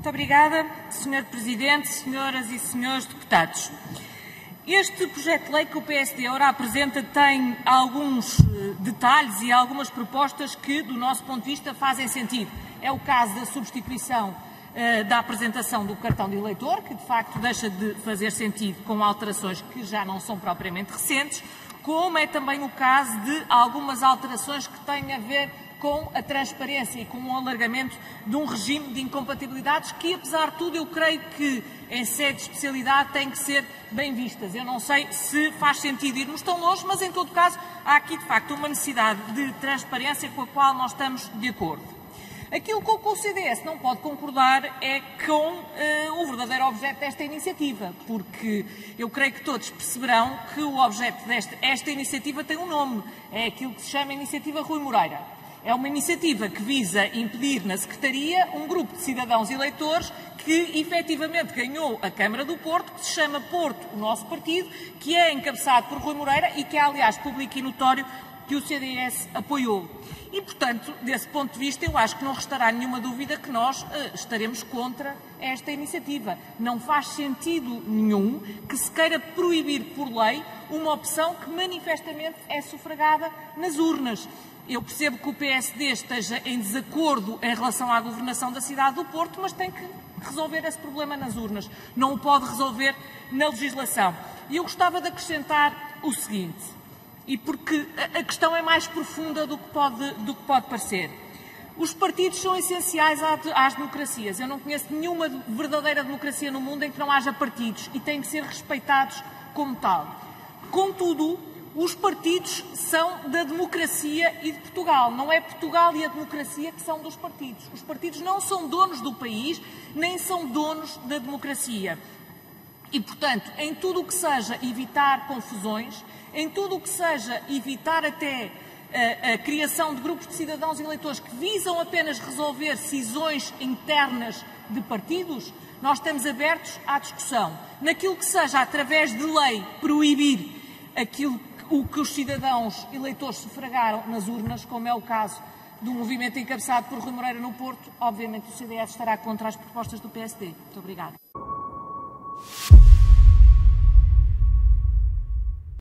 Muito obrigada, Sr. Presidente, senhoras e senhores deputados. Este projeto de lei que o PSD ora apresenta tem alguns detalhes e algumas propostas que, do nosso ponto de vista, fazem sentido. É o caso da substituição da apresentação do cartão de eleitor, que de facto deixa de fazer sentido com alterações que já não são propriamente recentes, como é também o caso de algumas alterações que têm a ver com a transparência e com o alargamento de um regime de incompatibilidades que, apesar de tudo, eu creio que em sede de especialidade têm que ser bem vistas. Eu não sei se faz sentido irmos tão longe, mas em todo caso há aqui de facto uma necessidade de transparência com a qual nós estamos de acordo. Aquilo com que o CDS não pode concordar é com o verdadeiro objeto desta iniciativa, porque eu creio que todos perceberão que o objeto desta iniciativa tem um nome, é aquilo que se chama Iniciativa Rui Moreira. É uma iniciativa que visa impedir na Secretaria um grupo de cidadãos eleitores que efetivamente ganhou a Câmara do Porto, que se chama Porto, o nosso partido, que é encabeçado por Rui Moreira e que é, aliás, público e notório que o CDS apoiou. E, portanto, desse ponto de vista, eu acho que não restará nenhuma dúvida que nós estaremos contra esta iniciativa. Não faz sentido nenhum que se queira proibir por lei uma opção que manifestamente é sufragada nas urnas. Eu percebo que o PSD esteja em desacordo em relação à governação da cidade do Porto, mas tem que resolver esse problema nas urnas. Não o pode resolver na legislação. E eu gostava de acrescentar o seguinte, e porque a questão é mais profunda do que pode parecer. Os partidos são essenciais às democracias. Eu não conheço nenhuma verdadeira democracia no mundo em que não haja partidos e têm que ser respeitados como tal. Contudo, os partidos são da democracia e de Portugal. Não é Portugal e a democracia que são dos partidos. Os partidos não são donos do país, nem são donos da democracia. E, portanto, em tudo o que seja evitar confusões, em tudo o que seja evitar até a criação de grupos de cidadãos eleitores que visam apenas resolver cisões internas de partidos, nós estamos abertos à discussão. Naquilo que seja, através de lei, proibir o que os cidadãos eleitores sufragaram nas urnas, como é o caso do movimento encabeçado por Rui Moreira no Porto, obviamente o CDS estará contra as propostas do PSD. Muito obrigada.